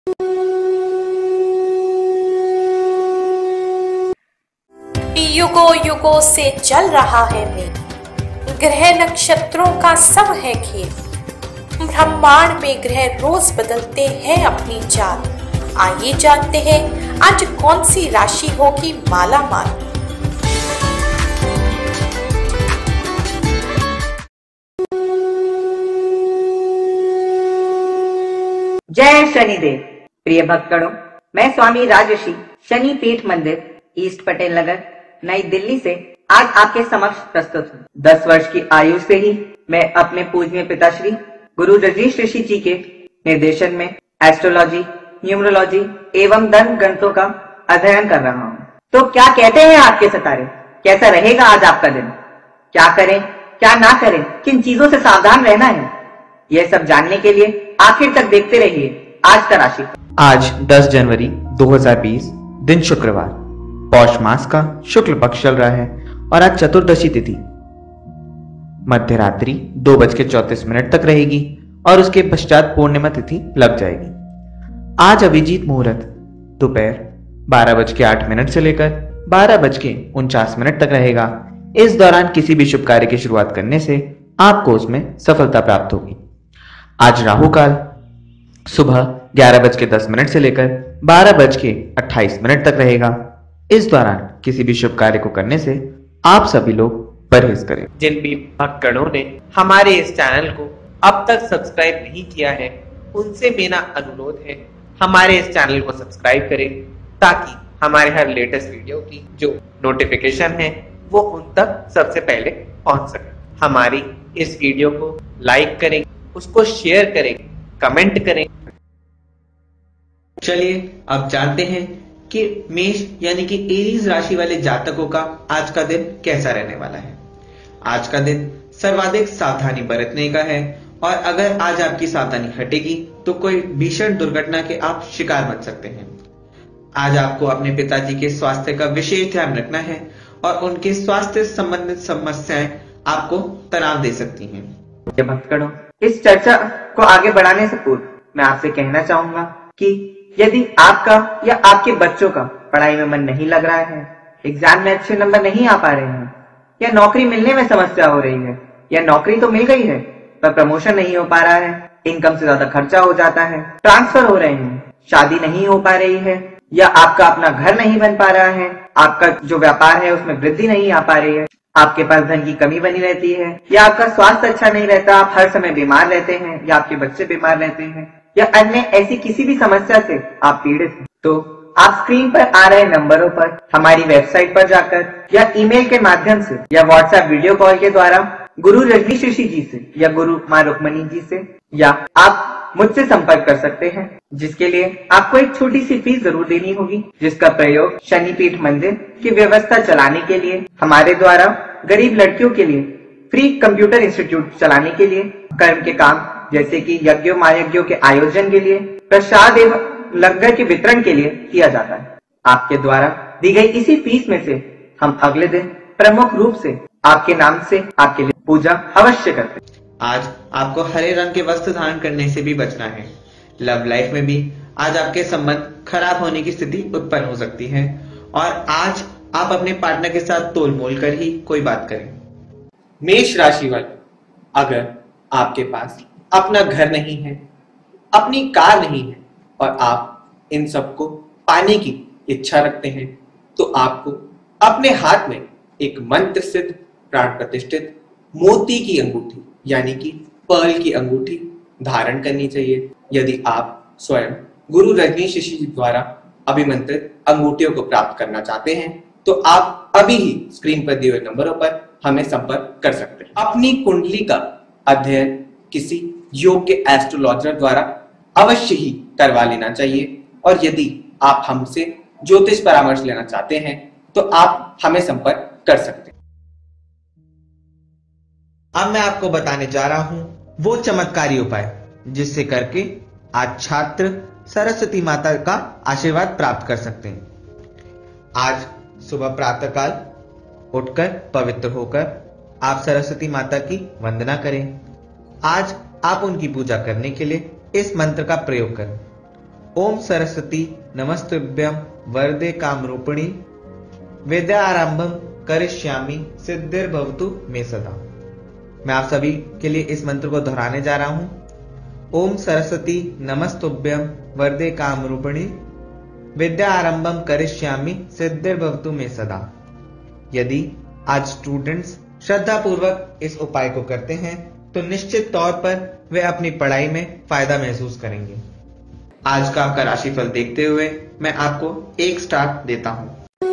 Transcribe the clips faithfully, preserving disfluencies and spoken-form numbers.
युगों युगों से चल रहा है मेल, ग्रह नक्षत्रों का सब है खेल। ब्रह्मांड में ग्रह रोज बदलते हैं अपनी चाल। आइए जानते हैं आज कौन सी राशि होगी माला माल। जय शनिदेव। प्रिय भक्तगणों, मैं स्वामी राजर्षि शनि पीठ मंदिर ईस्ट पटेल नगर नई दिल्ली से आज आपके समक्ष प्रस्तुत हूँ। दस वर्ष की आयु से ही मैं अपने पूजनीय पिताश्री गुरु रजनीश ऋषि जी के निर्देशन में एस्ट्रोलॉजी, न्यूमरोलॉजी एवं धर्म ग्रंथों का अध्ययन कर रहा हूँ। तो क्या कहते हैं आपके सितारे, कैसा रहेगा आज आपका दिन? क्या करें क्या ना करें, किन चीजों से सावधान रहना है, यह सब जानने के लिए आखिर तक देखते रहिए आज का राशि। आज दस जनवरी दो हज़ार बीस, दिन शुक्रवार, पौष मास का शुक्ल पक्ष चल रहा है और आज चतुर्दशी तिथि मध्य रात्रि दो बज के चौतीस मिनट तक रहेगी और उसके पश्चात पूर्णिमा तिथि लग जाएगी। आज अभिजीत मुहूर्त दोपहर बारह बज के आठ मिनट से लेकर बारह बज के उनचास मिनट तक रहेगा। इस दौरान किसी भी शुभ कार्य की शुरुआत करने से आपको उसमें सफलता प्राप्त होगी। आज राहु काल सुबह ग्यारह बज के दस मिनट से लेकर बारह बज के अट्ठाईस मिनट तक रहेगा। इस दौरान किसी भी शुभ कार्य को करने से आप सभी लोग परहेज करें। जिन भी भक्तगणों ने हमारे इस चैनल को अब तक सब्सक्राइब नहीं किया है, उनसे मेरा अनुरोध है हमारे इस चैनल को सब्सक्राइब करें ताकि हमारे हर लेटेस्ट वीडियो की जो नोटिफिकेशन है वो उन तक सबसे पहले पहुंच सके। हमारी इस वीडियो को लाइक करें, उसको शेयर करें, कमेंट करें। चलिए अब जानते हैं कि मेष यानी कि एरीज राशि वाले जातकों का आज का दिन कैसा रहने वाला है। आज का दिन सर्वाधिक सावधानी बरतने का है और अगर आज आपकी सावधानी हटेगी तो कोई भीषण दुर्घटना के आप शिकार बन सकते हैं। आज आपको अपने पिताजी के स्वास्थ्य का विशेष ध्यान रखना है और उनके स्वास्थ्य संबंधित समस्याएं आपको तनाव दे सकती हैं। भक्तगणों, इस चर्चा को आगे बढ़ाने से पूर्व मैं आपसे कहना चाहूंगा कि यदि आपका या आपके बच्चों का पढ़ाई में मन नहीं लग रहा है, एग्जाम में अच्छे नंबर नहीं आ पा रहे हैं, या नौकरी मिलने में समस्या हो रही है, या नौकरी तो मिल गई है पर प्रमोशन नहीं हो पा रहा है, इनकम से ज्यादा खर्चा हो जाता है, ट्रांसफर हो रहे हैं, शादी नहीं हो पा रही है, या आपका अपना घर नहीं बन पा रहा है, आपका जो व्यापार है उसमें वृद्धि नहीं आ पा रही है, आपके पास धन की कमी बनी रहती है, या आपका स्वास्थ्य अच्छा नहीं रहता, आप हर समय बीमार रहते हैं, या आपके बच्चे बीमार रहते हैं, या अन्य ऐसी किसी भी समस्या से आप पीड़ित हैं, तो आप स्क्रीन पर आ रहे नंबरों पर हमारी वेबसाइट पर जाकर या ईमेल के माध्यम से या व्हाट्सएप वीडियो कॉल के द्वारा गुरु रजनीश ऋषि जी से या गुरु मां रुक्मणी जी से या आप मुझसे संपर्क कर सकते हैं, जिसके लिए आपको एक छोटी सी फीस जरूर देनी होगी, जिसका प्रयोग शनि पीठ मंदिर की व्यवस्था चलाने के लिए, हमारे द्वारा गरीब लड़कियों के लिए फ्री कंप्यूटर इंस्टीट्यूट चलाने के लिए, कर्म के काम जैसे कि यज्ञों महायज्ञों के आयोजन के लिए, प्रसाद एवं लंगर के वितरण के लिए किया जाता है। आपके द्वारा दी गई इसी फीस में से हम अगले दिन प्रमुख रूप से आपके नाम से आपके लिए पूजा अवश्य करते हैं। आज आपको हरे रंग के वस्त्र धारण करने से भी बचना है। लव लाइफ में भी आज आपके संबंध खराब होने की स्थिति उत्पन्न हो सकती है और आज आप अपने पार्टनर के साथ तोल मोल कर ही कोई बात करें। मेष राशि वाले, अगर आपके पास अपना घर नहीं है, अपनी कार नहीं है और आप इन सबको पाने की इच्छा रखते हैं, तो आपको अपने हाथ में एक मंत्र सिद्ध प्राण प्रतिष्ठित मोती की अंगूठी यानी कि पर्ल की अंगूठी धारण करनी चाहिए। यदि आप स्वयं गुरु रजनीश ऋषि जी द्वारा अभिमंत्रित अंगूठियों को प्राप्त करना चाहते हैं तो आप अभी ही स्क्रीन पर दिए हुए नंबरों पर हमें संपर्क कर सकते हैं। अपनी कुंडली का अध्ययन किसी योग्य एस्ट्रोलॉजर द्वारा अवश्य ही करवा लेना चाहिए और यदि आप हमसे ज्योतिष परामर्श लेना चाहते हैं तो आप हमें संपर्क कर सकते हैं। अब मैं आपको बताने जा रहा हूं वो चमत्कारी उपाय जिससे करके आज छात्र सरस्वती माता का आशीर्वाद प्राप्त कर सकते हैं। आज सुबह प्रातःकाल उठकर पवित्र होकर आप सरस्वती माता की वंदना करें। आज आप उनकी पूजा करने के लिए इस मंत्र का प्रयोग करें। ओम सरस्वती नमस्तुभ्यं वरदे कामरूपिणी विद्यारंभम करिष्यामि सिद्धिर्भवतु मे सदा। मैं आप सभी के लिए इस मंत्र को दोहराने जा रहा हूं। ओम सरस्वती नमस्तुभ्यं वरदे कामरूपिणी विद्यारंभम करिष्यामि सिद्धिर्भवतु मे सदा। यदि आज स्टूडेंट्स श्रद्धा पूर्वक इस उपाय को करते हैं तो निश्चित तौर पर वे अपनी पढ़ाई में फायदा महसूस करेंगे। आज का आपका राशिफल देखते हुए मैं आपको एक स्टार देता हूं।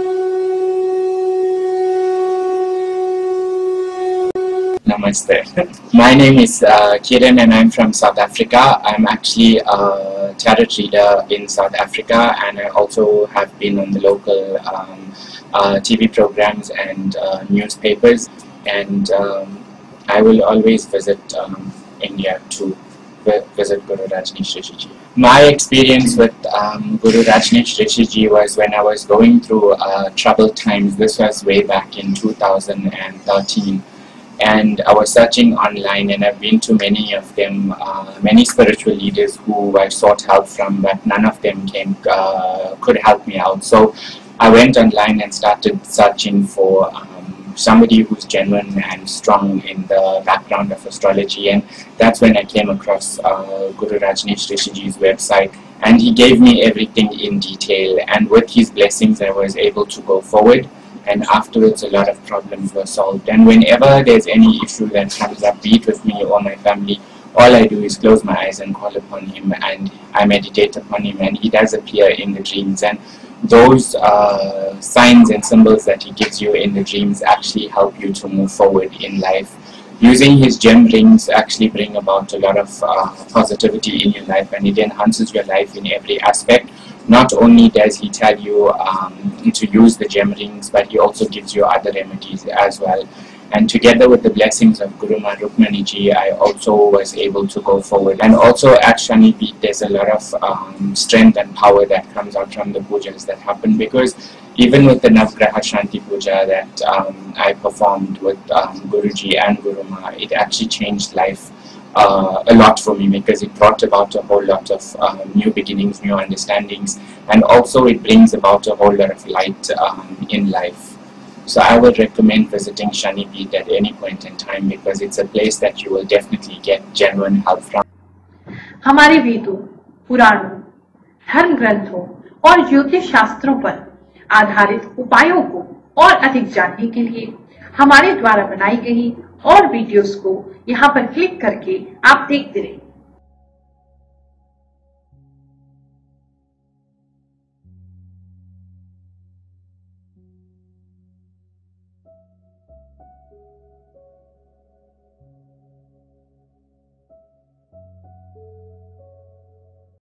Namaste. My name is uh, Kiran and I'm from South Africa. I'm actually a tarot reader in South Africa, and I also have been on the local um, uh, T V programs and uh, newspapers, and um, I will always visit um, India to visit Guru Rajneesh Rishiji. My experience with um, Guru Rajneesh Rishiji was when I was going through uh, troubled times. This was way back in two thousand thirteen. And I was searching online, and I've been to many of them, uh, many spiritual leaders who I sought help from, but none of them came, uh, could help me out. So I went online and started searching for um, somebody who's genuine and strong in the background of astrology, and that's when I came across uh, Guru Rajneesh Rishiji's website, and he gave me everything in detail, and with his blessings I was able to go forward. And afterwards a lot of problems were solved. And whenever there's any issue that comes up, be it with me or my family, all I do is close my eyes and call upon him, and I meditate upon him, and he does appear in the dreams. And those uh, signs and symbols that he gives you in the dreams actually help you to move forward in life. Using his gem rings actually bring about a lot of uh, positivity in your life, and it enhances your life in every aspect. Not only does he tell you um, to use the gem rings, but he also gives you other remedies as well. And together with the blessings of Guru Ma Rukmani Ji, I also was able to go forward. And also at Shani Peeth, there's a lot of um, strength and power that comes out from the pujas that happen, because even with the Navgraha Shanti Puja that um, I performed with um, Guruji and Guru Ma, it actually changed life Uh, a lot for me, because it brought about a whole lot of uh, new beginnings, new understandings, and also it brings about a whole lot of light um, in life. So I would recommend visiting Shani Peeth at any point in time, because it's a place that you will definitely get genuine help from. हमारे वेदों, पुराणों, धर्म ग्रंथों और ज्योतिष शास्त्रों पर आधारित उपायों को और अधिक जानने के लिए हमारे द्वारा बनाई गई और वीडियोस को यहाँ पर क्लिक करके आप देखते रहें।